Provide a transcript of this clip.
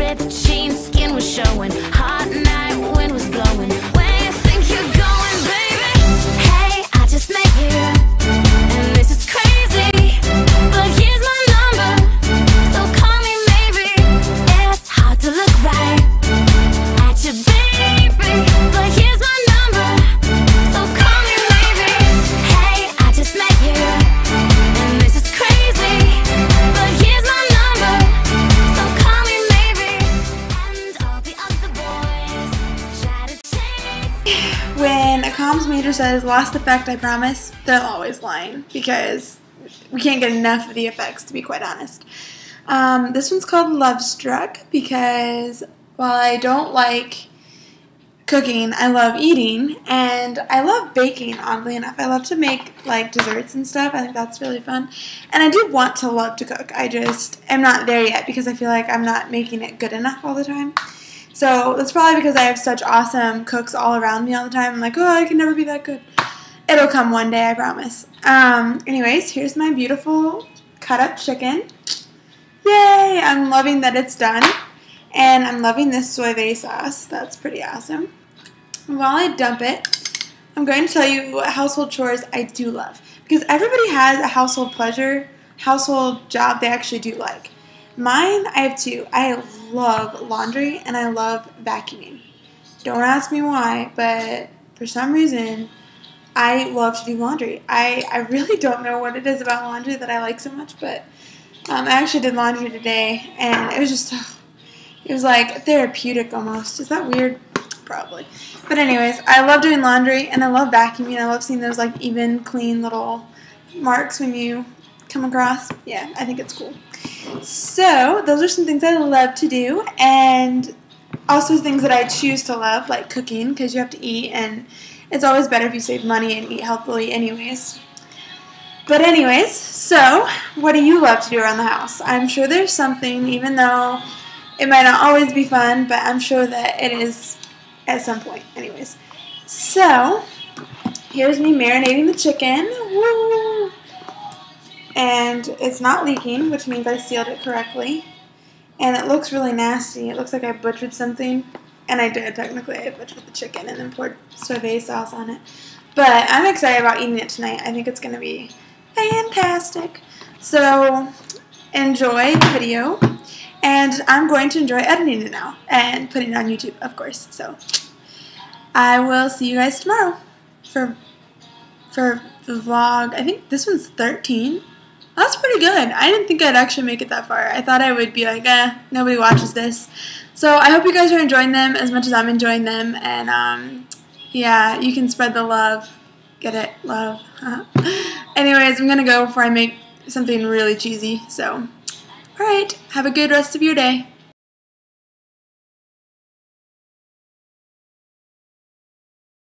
ripped jeans, skin was showing. Hot night, wind was blowing. Where you think you're going, baby? Hey, I just met you, and this is crazy, but here's my number, so call me maybe. It's hard to look right at you, baby, but here's my number, so call me maybe. Hey, I just met you, and this is crazy, but here's my number, so call me maybe. And all the other boys try to chase. When a comms major says lost effect, I promise, they're always lying because we can't get enough of the effects, to be quite honest. This one's called Love Struck because while I don't like cooking, I love eating, and I love baking, oddly enough. I love to make like desserts and stuff. I think that's really fun. And I do want to love to cook. I just am not there yet because I feel like I'm not making it good enough all the time. So that's probably because I have such awesome cooks all around me all the time. I'm like, oh, I can never be that good. It'll come one day, I promise. Anyways, here's my beautiful cut up chicken. Yay! I'm loving that it's done. And I'm loving this soy vase sauce. That's pretty awesome. And while I dump it, I'm going to tell you what household chores I do love. Because everybody has a household pleasure, household job they actually do like. Mine, I have two. I love laundry and I love vacuuming. Don't ask me why, but for some reason, I love to do laundry. I really don't know what it is about laundry that I like so much, but I actually did laundry today, and it was just, it was like therapeutic almost. Is that weird? Probably. But anyways, I love doing laundry, and I love vacuuming. I love seeing those like even, clean little marks when you come across. Yeah, I think it's cool. So those are some things I love to do, and also things that I choose to love, like cooking, because you have to eat, and it's always better if you save money and eat healthily anyways. But anyways, so what do you love to do around the house? I'm sure there's something, even though it might not always be fun, but I'm sure that it is at some point. Anyways, so here's me marinating the chicken. Woo! And it's not leaking, which means I sealed it correctly. And it looks really nasty. It looks like I butchered something. And I did, technically. I butchered the chicken and then poured soy vase sauce on it. But I'm excited about eating it tonight. I think it's going to be fantastic. So enjoy the video. And I'm going to enjoy editing it now. And putting it on YouTube, of course. So I will see you guys tomorrow for the vlog. I think this one's 13. That's pretty good. I didn't think I'd actually make it that far. I thought I would be like, nobody watches this. So I hope you guys are enjoying them as much as I'm enjoying them. And, yeah, you can spread the love. Get it? Love. Anyways, I'm going to go before I make something really cheesy. So, alright. Have a good rest of your day.